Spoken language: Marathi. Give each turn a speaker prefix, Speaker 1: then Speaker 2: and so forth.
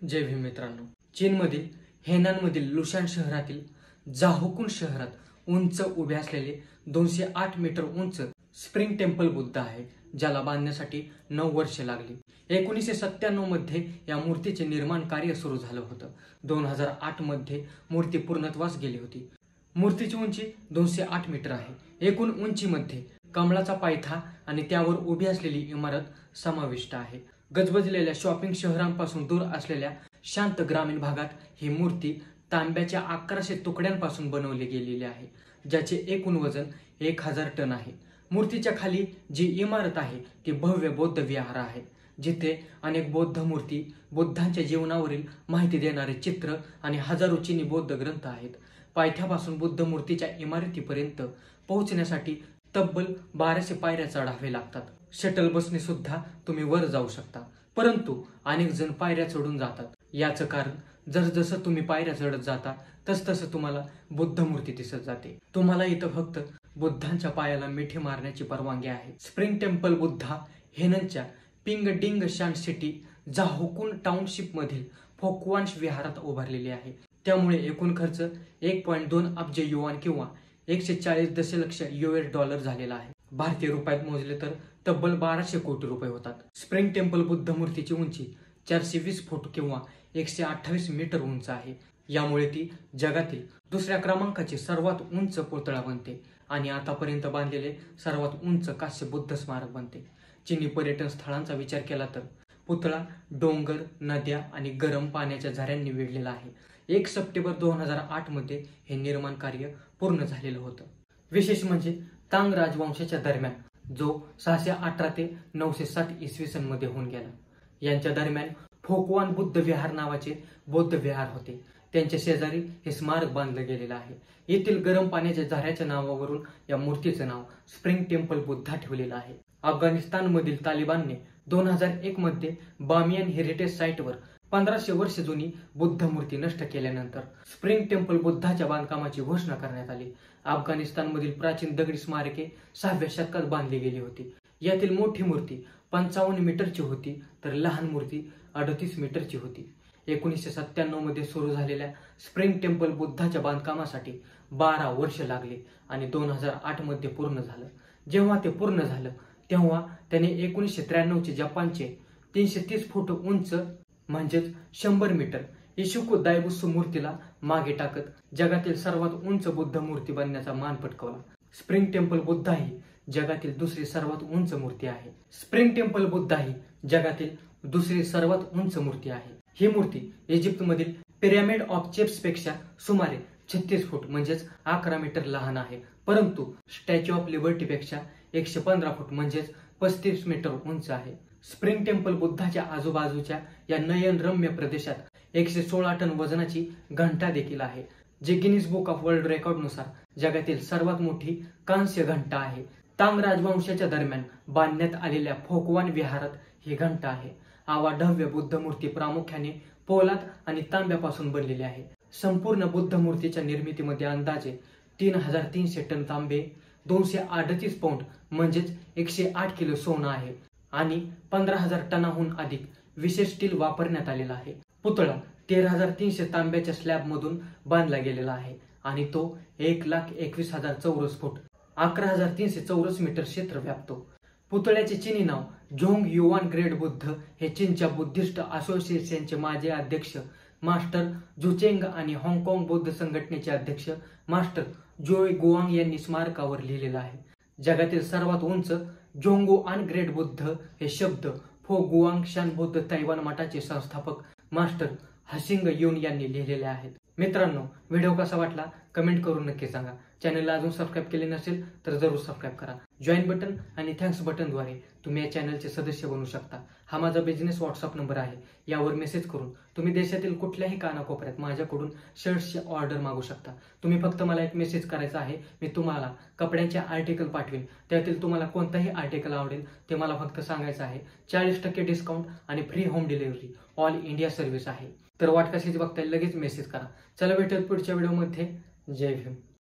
Speaker 1: जय भीम मित्रांनो, चीनमधील हेनानमधील लुशान शहरातील जाहोकुन शहरात उंच उभे असलेले 208 मीटर उंच स्प्रिंग टेम्पल बुद्ध आहे, ज्याला बांधण्यासाठी 9 वर्षे लागली। 1997 मध्ये या मूर्तीचे निर्माण कार्य सुरू झालं होतं। 2008 मध्ये मूर्ती पूर्णत्वास गेली होती। मूर्तीची उंची 208 मीटर आहे। एकूण उंचीमध्ये कमळाचा पायथा आणि त्यावर उभी असलेली इमारत समाविष्ट आहे। गजबजलेल्या शॉपिंग शहरांपासून दूर असलेल्या शांत ग्रामीण भागात ही मूर्ती तांब्याच्या 1100 तुकड्यांपासून बनवली गेलेली आहे, ज्याचे एकूण वजन 1000 टन आहे। मूर्तीच्या खाली जी इमारत आहे ती भव्य बौद्ध विहार आहे, जिथे अनेक बौद्ध मूर्ती, बुद्धांच्या जीवनावरील माहिती देणारे चित्र आणि हजारो चीनी बौद्ध ग्रंथ आहेत। पायथ्यापासून बुद्ध मूर्तीच्या इमारतीपर्यंत पोहोचण्यासाठी तब्बल 1200 पायऱ्या चढावे लागतात। शटल बसने सुद्धा तुम्ही वर जाऊ शकता, परंतु अनेक जण पायऱ्या चढून जातात। याचं कारण जसजसं तुम्ही पायऱ्या चढत जाता तसतसं तुम्हाला बुद्ध मूर्ती दिसत जाते। तुम्हाला इथं फक्त बुद्धांच्या पायाला मिठी मारण्याची परवानगी आहे। स्प्रिंग टेम्पल बुद्धा हेननच्या Pingdingshan city Zhaocun township मधील फोकवान विहारात उभारलेली आहे। त्यामुळे एकूण खर्च 1.2 अब्ज युआन किंवा 140 दशलक्ष US डॉलर झालेला आहे। भारतीय रुपयात मोजले तर तब्बल 1200 कोटी रुपये होतात। स्प्रिंग टेम्पल बुद्ध मूर्तीची उंची 420 फूट किंवा 128 मीटर उंच आहे। यामुळे ती जगातील दुसऱ्या क्रमांकाची सर्वात उंच पुतळा बनते आणि आतापर्यंत बांधलेले सर्वात उंच कांस्य बुद्ध स्मारक बनते। चीनी पर्यटन स्थळांचा विचार केला तर पुतळा डोंगर, नद्या आणि गरम पाण्याच्या झऱ्यांनी वेढलेला आहे। 1 सप्टेंबर 2008 मध्ये हे निर्माण कार्य पूर्ण झालेलं होतं। विशेष म्हणजे तांग राजवंशाच्या दरम्यान, जो 618 ते 960 इसवी सन मध्ये होऊन गेला, यांच्या दरम्यान फोकवान बुद्ध विहार नावाचे बौद्ध विहार होते। त्यांच्या शेजारी हे स्मारक बांधलं गेलेलं आहे। येथील गरम पाण्याच्या झऱ्याच्या नावावरून या मूर्तीचं नाव स्प्रिंग टेम्पल बुद्धा ठेवलेलं आहे। अफगाणिस्तानमधील तालिबानने 2001 मध्ये बामियान हेरिटेज साइटवर 1500 वर्ष जुनी बुद्ध मूर्ती नष्ट केल्यानंतर स्प्रिंग टेम्पल बुद्धाच्या बांधकामाची घोषणा करण्यात आली। अफगाणिस्तानमधील प्राचीन दगडी स्मारके 6व्या शतकात बांधली गेली होती। यातील मोठी मूर्ती 55 मीटरची होती, तर लहान मूर्ती 38 मीटरची होती। 1997 मध्ये सुरू झालेल्या स्प्रिंग टेम्पल बुद्धाच्या बांधकामासाठी 12 वर्ष लागली आणि 2008 मध्ये पूर्ण झालं। जेव्हा ते पूर्ण झालं तेव्हा त्याने 1993 चे जपानचे 330 फूट उंच म्हणजेच 100 मीटर इशुको दायबुत्सु मूर्तीला मागे टाकत जगातील सर्वात उंच बुद्ध मूर्ती बनण्याचा मान पटकावला। स्प्रिंग टेम्पल बुद्धा ही जगातील दुसरी सर्वात उंच मूर्ती आहे। स्प्रिंग टेम्पल बुद्धा ही जगातील दुसरी सर्वात उंच मूर्ती आहे। ही मूर्ती इजिप्तमधील पिरॅमिड ऑफ चेप्स पेक्षा सुमारे 36 फूट म्हणजेच 11 मीटर लहान आहे, परंतु स्टॅच्यू ऑफ लिबर्टी पेक्षा 115 फूट म्हणजेच 35 मीटर उंच आहे। स्प्रिंग टेम्पल बुद्धाच्या आजूबाजूच्या या नयनरम्य प्रदेशात 116 टन वजनाची घंटा देखील आहे, जे गिनीज बुक ऑफ वर्ल्ड रेकॉर्डनुसार जगातील सर्वात मोठी कांस्य घंटा आहे। तांग राजवंशाच्या दरम्यान बांधण्यात आलेल्या फोकवान विहारात ही घंटा आहे। आवाढव्य बुद्ध मूर्ती प्रामुख्याने पोलाद आणि तांब्यापासून बनलेली आहे। संपूर्ण बुद्ध मूर्तीच्या निर्मितीमध्ये अंदाजे 3300 टन तांबे, 238 पौंड म्हणजेच 108 किलो सोनं आहे आणि 15000 टनाहून अधिक विशेष स्टील वापरण्यात आलेला आहे। पुतळा 13300 तांब्याच्या स्लॅब मधून बांधला गेलेला आहे आणि तो 1,21,000 चौरस फूट 11300 चौरस मीटर क्षेत्र व्यापतो। पुतळ्याचे चीनी नाव झोंग युआन ग्रेट बुद्ध हे चीनच्या बुद्धिस्ट असोसिएशनचे माजी अध्यक्ष मास्टर जुचेंग आणि हाँगकाँग बौद्ध संघटनेचे अध्यक्ष मास्टर जोई गुआंग यांनी स्मारकावर लिहिलेलं आहे। जगातील सर्वात उंच झोंगुआन ग्रेट बुद्ध हे शब्द फो गुआंग शान बौद्ध तैवान मठाचे संस्थापक मास्टर हसिंग युन यांनी लिहिलेले आहेत। मित्रांनो, व्हिडिओ कसा वाटला कमेंट करून नक्की सांगा। चॅनलला अजून सबस्क्राईब केले नसेल तर जरूर सबस्क्राईब करा। जॉईन बटन आणि थँक्स बटनद्वारे तुम्ही या चॅनलचे सदस्य बनू शकता। हा माझा बिझनेस व्हॉट्सअप नंबर आहे, यावर मेसेज करून तुम्ही देशातील कुठल्याही कानाकोपऱ्यात माझ्याकडून शर्ट्सची ऑर्डर मागू शकता। तुम्ही फक्त मला एक मेसेज करायचा आहे, मी तुम्हाला कपड्यांचे आर्टिकल पाठवेल। त्यातील तुम्हाला कोणताही आर्टिकल आवडेल ते मला फक्त सांगायचं आहे। 40% डिस्काउंट आणि free home delivery all India service आहे। तर वाट कशाची बघताय, लगेच मेसेज करा। चला भेटूया पुढच्या व्हिडिओमध्ये। जय भीम।